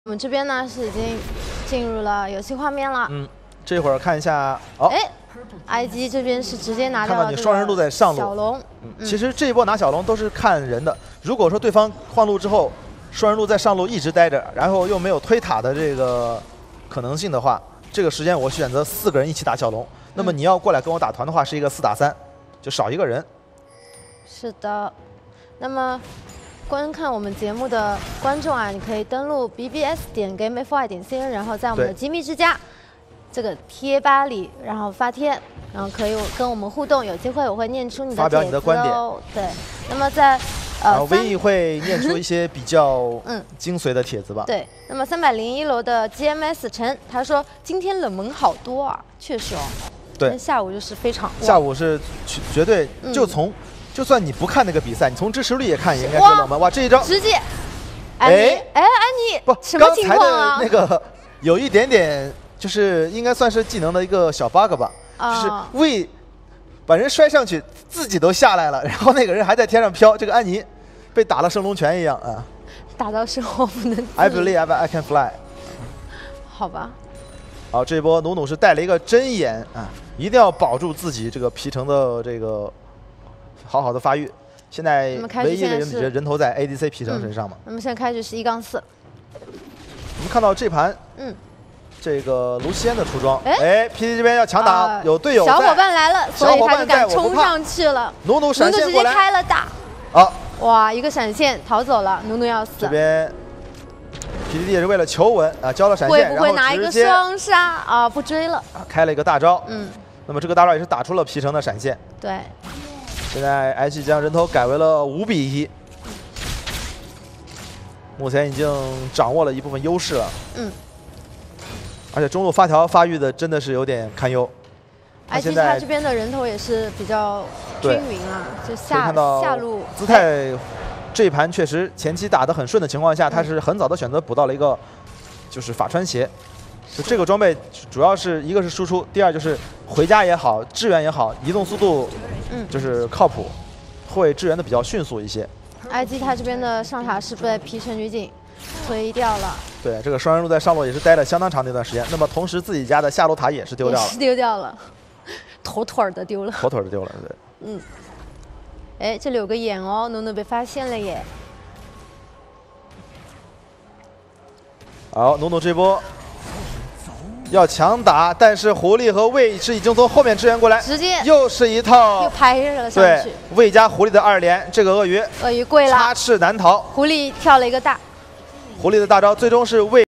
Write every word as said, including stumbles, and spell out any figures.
我们这边呢是已经进入了游戏画面了。 嗯，这会儿看一下，哦， 哎 ，I G 这边是直接拿掉了。 看到你双人路在上路。 小龙， 嗯，其实这一波拿小龙都是看人的。如果说对方换路之后，双人路在上路一直待着，然后又没有推塔的这个可能性的话，这个时间我选择四个人一起打小龙。那么你要过来跟我打团的话，是一个四打三，就少一个人。 是的，那么。 观看我们节目的观众啊，你可以登录 b b s 点 game f y 点 c n， 然后在我们的机密之家这个贴吧里，然后发帖，然后可以跟我们互动，有机会我会念出你的发表你的观点。 对，那么在呃， 唯一会念出一些比较嗯精髓的帖子吧。 对，那么三百零一楼的 G M S 陈他说今天冷门好多啊，确实哦。 对， 下午就是非常。 下午是绝对就从。嗯 就算你不看那个比赛，你从支持率也看，也应该是冷门。哇，这一招直接，哎哎，安妮， 不， 什么情况啊？ 那个有一点点，就是应该算是技能的一个小 bug 吧，啊、就是为把人摔上去，自己都下来了，然后那个人还在天上飘。这个安妮被打了升龙拳一样啊， 打到生活不能。 I believe I can fly。 好吧。 好，这一波努努是带了一个针眼啊，一定要保住自己这个皮城的这个。 好好的发育，现在唯一的人人头在 A D C 皮城身上嘛。 那么现在开始是一杠四。 我们看到这盘，嗯，这个卢锡安的出装， 哎哎 ，P D 这边要强打，有队友， 小伙伴来了，所以他就敢冲上去了。 努努闪现过来， 直接开了大， 啊， 哇，一个闪现逃走了，努努要死。 这边 P D D 也是为了求稳啊，交了闪现， 会不会拿一个双杀啊？不追了， 开了一个大招， 嗯， 那么这个大招也是打出了皮城的闪现， 对。 现在 H 将人头改为了五比一，目前已经掌握了一部分优势了。嗯，而且中路发条发育的真的是有点堪忧。 H 他这边的人头也是比较均匀啊，就下下路。 姿态这一盘确实前期打得很顺的情况下，他是很早的选择补到了一个就是法穿鞋。 就这个装备主要是一个是输出，第二就是回家也好，支援也好，移动速度，嗯，就是靠谱，会支援的比较迅速一些。 I G 他这边的上塔是被皮城女警推掉了。 对，这个双人路在上路也是待了相当长的一段时间。那么同时自己家的下路塔也是丢掉了， 也是丢掉了，妥妥的丢了， 妥妥的丢了，对。 嗯。哎，这里有个眼哦，努努被发现了耶。 好，努努这波。 要强打，但是狐狸和魏是已经从后面支援过来， 直接又是一套又拍了上去。 对，魏加狐狸的二连，这个鳄鱼鳄鱼跪了， 插翅难逃。 狐狸跳了一个大， 狐狸的大招最终是魏。